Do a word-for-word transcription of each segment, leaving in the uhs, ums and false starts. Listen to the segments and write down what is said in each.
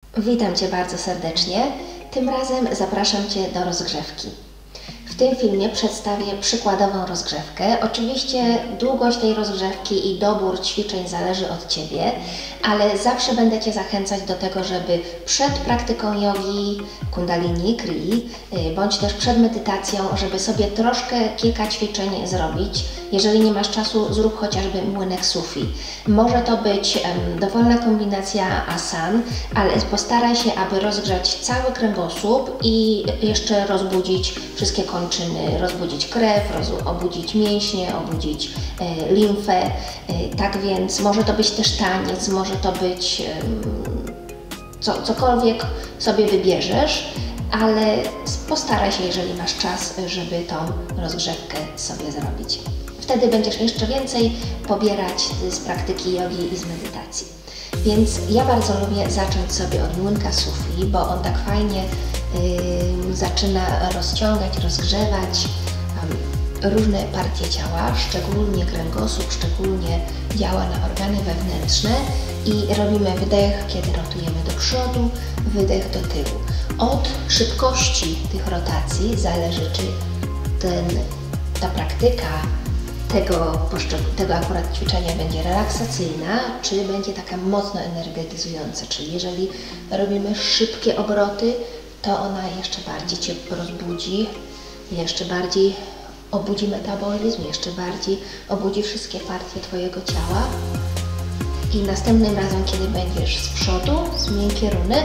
Witam Cię bardzo serdecznie. Tym razem zapraszam Cię do rozgrzewki. W tym filmie przedstawię przykładową rozgrzewkę. Oczywiście długość tej rozgrzewki i dobór ćwiczeń zależy od Ciebie, ale zawsze będę Cię zachęcać do tego, żeby przed praktyką jogi, kundalini, krii, bądź też przed medytacją, żeby sobie troszkę kilka ćwiczeń zrobić. Jeżeli nie masz czasu, zrób chociażby młynek sufi. Może to być um, dowolna kombinacja asan, ale postaraj się, aby rozgrzać cały kręgosłup i jeszcze rozbudzić wszystkie kończyny, rozbudzić krew, roz, obudzić mięśnie, obudzić e, limfę. E, tak więc może to być też taniec, może to być e, co, cokolwiek sobie wybierzesz, ale postaraj się, jeżeli masz czas, żeby tą rozgrzewkę sobie zrobić. Wtedy będziesz jeszcze więcej pobierać z praktyki jogi i z medytacji. Więc ja bardzo lubię zacząć sobie od młynka sufi, bo on tak fajnie yy, zaczyna rozciągać, rozgrzewać um, różne partie ciała, szczególnie kręgosłup, szczególnie działa na organy wewnętrzne i robimy wdech, kiedy rotujemy do przodu, wydech do tyłu. Od szybkości tych rotacji zależy, czy ten, ta praktyka Tego, tego akurat ćwiczenia będzie relaksacyjna, czy będzie taka mocno energetyzująca. Czyli jeżeli robimy szybkie obroty, to ona jeszcze bardziej Cię rozbudzi, jeszcze bardziej obudzi metabolizm, jeszcze bardziej obudzi wszystkie partie Twojego ciała. I następnym razem, kiedy będziesz z przodu, zmień kierunek,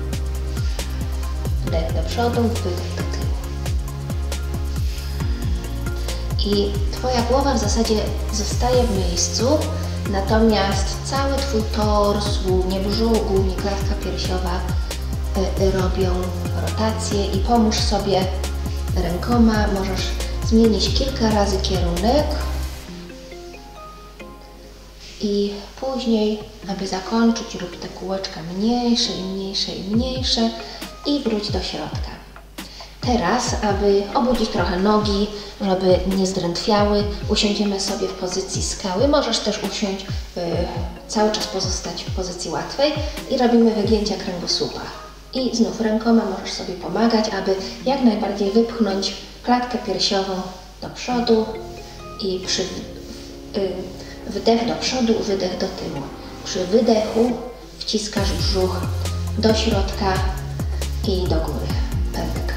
wdech do przodu, wydech do tyłu. I Twoja głowa w zasadzie zostaje w miejscu, natomiast cały Twój tors, głównie brzuch, głównie klatka piersiowa y, robią rotację i pomóż sobie rękoma. Możesz zmienić kilka razy kierunek i później, aby zakończyć, rób te kółeczka mniejsze i mniejsze i mniejsze i wróć do środka. Teraz, aby obudzić trochę nogi, żeby nie zdrętwiały, usiądziemy sobie w pozycji skały. Możesz też usiąść, yy, cały czas pozostać w pozycji łatwej i robimy wygięcia kręgosłupa. I znów rękoma możesz sobie pomagać, aby jak najbardziej wypchnąć klatkę piersiową do przodu i przy yy, wdech do przodu, wydech do tyłu. Przy wydechu wciskasz brzuch do środka i do góry. Pępek.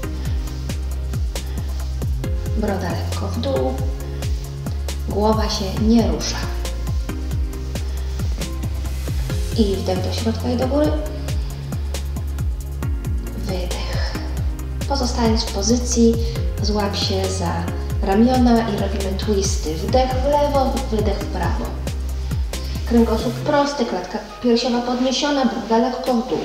Broda lekko w dół, głowa się nie rusza. I wdech do środka i do góry. Wydech. Pozostając w pozycji, złap się za ramiona i robimy twisty. Wdech w lewo, wydech w prawo. Kręgosłup prosty, klatka piersiowa podniesiona, broda lekko w dół.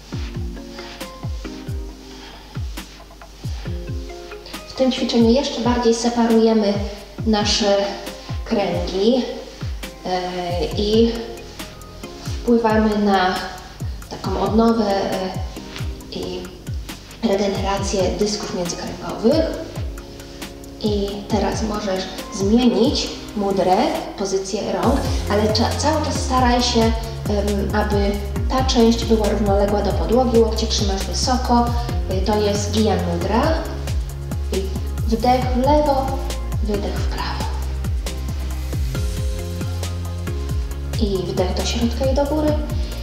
W tym ćwiczeniu jeszcze bardziej separujemy nasze kręgi yy, i wpływamy na taką odnowę yy, i regenerację dysków międzykręgowych. I teraz możesz zmienić mudrę, pozycję rąk, ale cały czas staraj się, yy, aby ta część była równoległa do podłogi, łokcie trzymasz wysoko, yy, to jest Gyan Mudra. Wdech w lewo, wydech w prawo. I wdech do środka i do góry.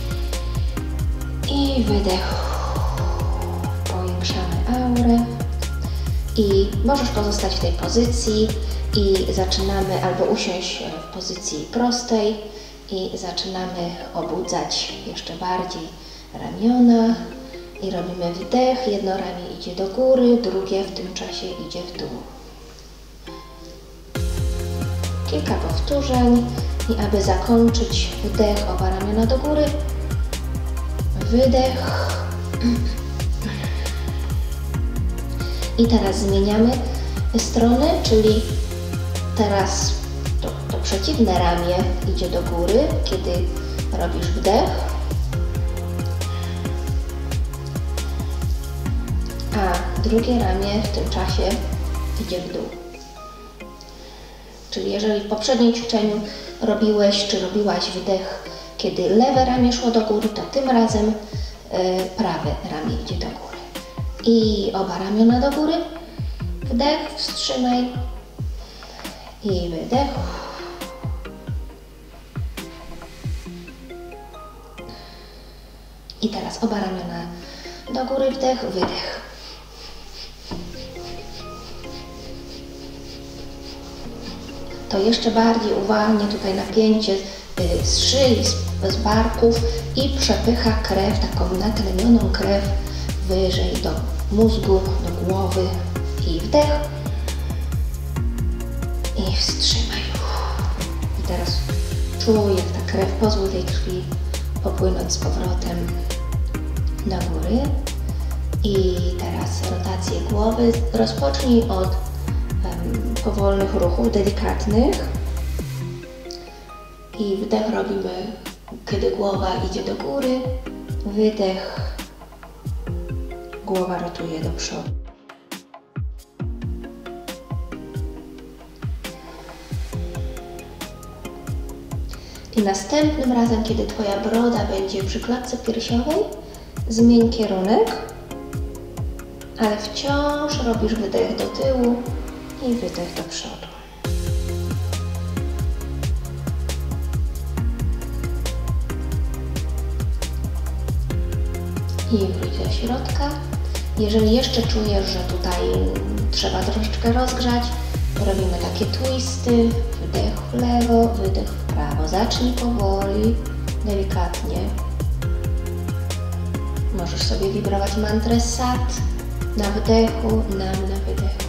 I wydech. Powiększamy aurę. I możesz pozostać w tej pozycji i zaczynamy albo usiąść w pozycji prostej i zaczynamy obudzać jeszcze bardziej ramiona. I robimy wdech, jedno ramię idzie do góry, drugie w tym czasie idzie w dół. Kilka powtórzeń i aby zakończyć wdech, oba ramiona do góry, wydech. I teraz zmieniamy stronę, czyli teraz to, to przeciwne ramię idzie do góry, kiedy robisz wdech. A drugie ramię w tym czasie idzie w dół. Czyli jeżeli w poprzednim ćwiczeniu robiłeś czy robiłaś wdech, kiedy lewe ramię szło do góry, to tym razem prawe ramię idzie do góry. I oba ramiona do góry. Wdech, wstrzymaj i wydech. I teraz oba ramiona do góry, wdech, wydech. To jeszcze bardziej uwalnia tutaj napięcie z szyi, z barków i przepycha krew, taką natlenioną krew wyżej do mózgu, do głowy. I wdech. I wstrzymaj. I teraz czuj, jak ta krew, pozwól tej krwi popłynąć z powrotem do góry. I teraz rotację głowy. Rozpocznij od um, powolnych ruchów, delikatnych. I wdech robimy, kiedy głowa idzie do góry. Wydech. Głowa rotuje do przodu. I następnym razem, kiedy Twoja broda będzie przy klatce piersiowej, zmień kierunek, ale wciąż robisz wydech do tyłu i wydech do przodu. I wróć do środka. Jeżeli jeszcze czujesz, że tutaj trzeba troszeczkę rozgrzać, robimy takie twisty, wdech w lewo, wydech w prawo. Zacznij powoli, delikatnie. Możesz sobie wibrować mantrę sat na wdechu, nam na wydechu.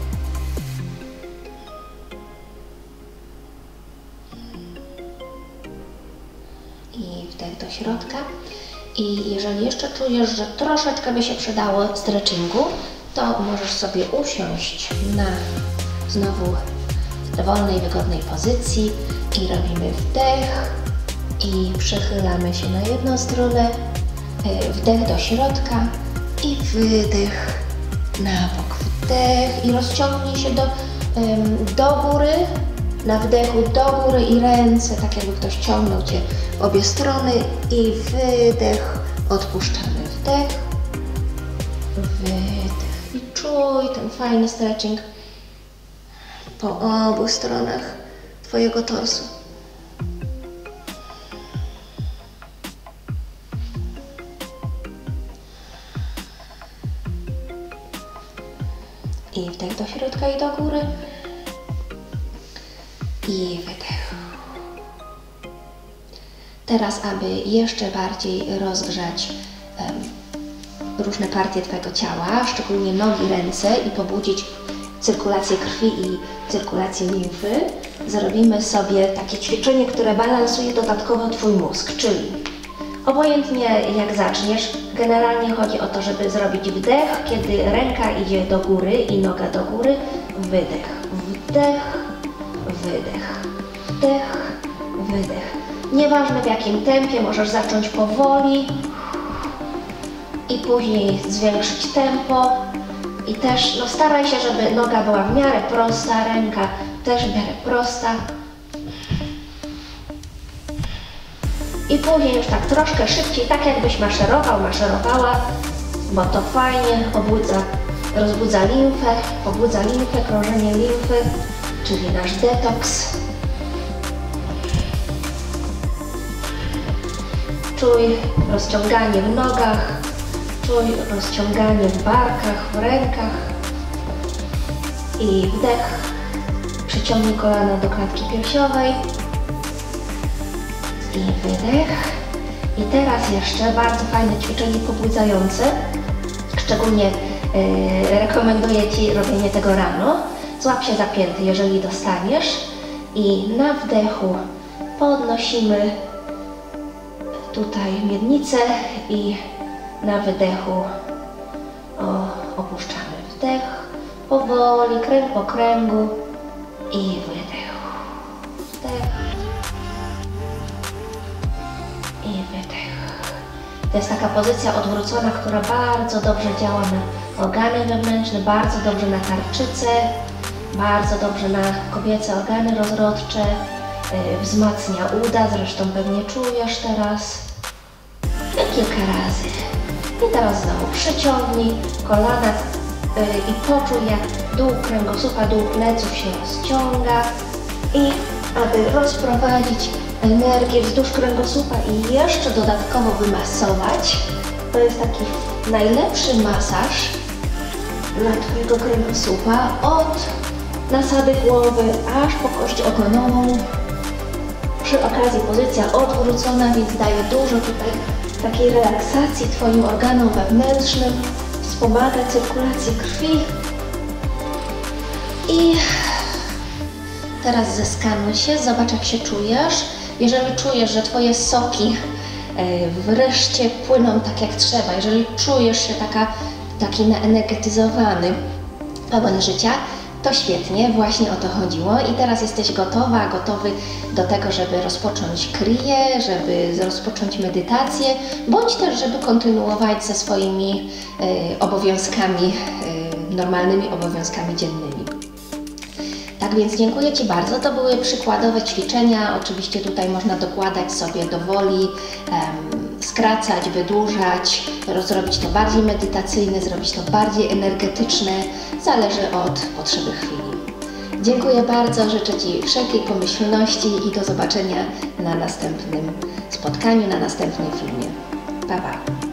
I wdech do środka. I jeżeli jeszcze czujesz, że troszeczkę by się przydało stretchingu, to możesz sobie usiąść na znowu dowolnej, wygodnej pozycji i robimy wdech i przechylamy się na jedną stronę, wdech do środka i wydech na bok, wdech i rozciągnij się do, do góry, na wdechu do góry i ręce, tak jakby ktoś ciągnął Cię w obie strony i wydech, odpuszczamy, wdech, wydech i czuj ten fajny stretching po obu stronach Twojego torsu. I wdech do środka i do góry. I wydech. Teraz, aby jeszcze bardziej rozgrzać um, różne partie Twojego ciała, szczególnie nogi, ręce i pobudzić cyrkulację krwi i cyrkulację limfy, zrobimy sobie takie ćwiczenie, które balansuje dodatkowo Twój mózg, czyli obojętnie jak zaczniesz, generalnie chodzi o to, żeby zrobić wdech, kiedy ręka idzie do góry i noga do góry, wydech, wdech, wydech, wdech, wydech. Nieważne w jakim tempie, możesz zacząć powoli i później zwiększyć tempo. I też no, staraj się, żeby noga była w miarę prosta, ręka też w miarę prosta. I później już tak troszkę szybciej, tak jakbyś maszerował, maszerowała, bo to fajnie obudza, rozbudza limfę, pobudza limfę, krążenie limfy, czyli nasz detoks. Czuj rozciąganie w nogach, czuj rozciąganie w barkach, w rękach. I wdech, przyciągnij kolana do klatki piersiowej. I wydech. I teraz jeszcze bardzo fajne ćwiczenie pobudzające. Szczególnie yy, rekomenduję Ci robienie tego rano. Złap się za pięty, jeżeli dostaniesz. I na wdechu podnosimy tutaj miednicę i na wydechu o, opuszczamy wdech. Powoli, kręg po kręgu i wydech. Wdech. I wydech. To jest taka pozycja odwrócona, która bardzo dobrze działa na organy wewnętrzne, bardzo dobrze na tarczycę, bardzo dobrze na kobiece organy rozrodcze, yy, wzmacnia uda, zresztą pewnie czujesz teraz. I kilka razy. I teraz znowu przyciągnij kolana yy, i poczuj, jak dół kręgosłupa, dół pleców się rozciąga. I aby rozprowadzić energię wzdłuż kręgosłupa i jeszcze dodatkowo wymasować, to jest taki najlepszy masaż dla Twojego kręgosłupa od nasady głowy aż po kość ogonową. Przy okazji pozycja odwrócona, więc daje dużo tutaj takiej relaksacji Twoim organom wewnętrznym, wspomaga cyrkulację krwi. I teraz zeskanuj się, zobacz, jak się czujesz. Jeżeli czujesz, że Twoje soki wreszcie płyną tak, jak trzeba, jeżeli czujesz się taka, taki naenergetyzowany pełen życia, to świetnie, właśnie o to chodziło i teraz jesteś gotowa, gotowy do tego, żeby rozpocząć kriję, żeby rozpocząć medytację, bądź też, żeby kontynuować ze swoimi y, obowiązkami, y, normalnymi obowiązkami dziennymi. Tak więc dziękuję Ci bardzo. To były przykładowe ćwiczenia. Oczywiście tutaj można dokładać sobie do woli, um, skracać, wydłużać, zrobić to bardziej medytacyjne, zrobić to bardziej energetyczne. Zależy od potrzeby chwili. Dziękuję bardzo, życzę Ci wszelkiej pomyślności i do zobaczenia na następnym spotkaniu, na następnym filmie. Pa, pa!